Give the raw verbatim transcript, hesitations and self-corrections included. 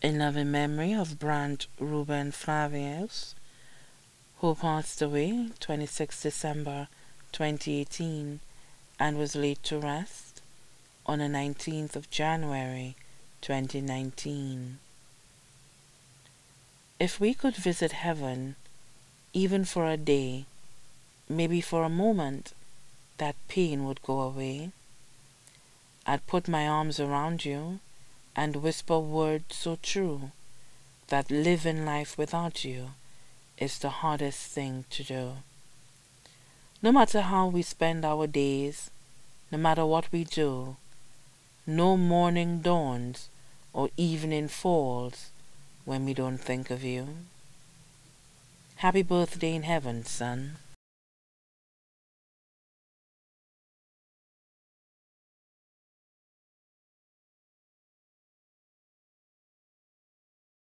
in loving memory of Brandt Reuben Flavius, who passed away twenty-sixth December twenty eighteen and was laid to rest on the nineteenth of January twenty nineteen. If we could visit heaven, even for a day, maybe for a moment, that pain would go away. I'd put my arms around you and whisper words so true that living life without you is the hardest thing to do. No matter how we spend our days, no matter what we do, no morning dawns or evening falls when we don't think of you. Happy birthday in heaven, son.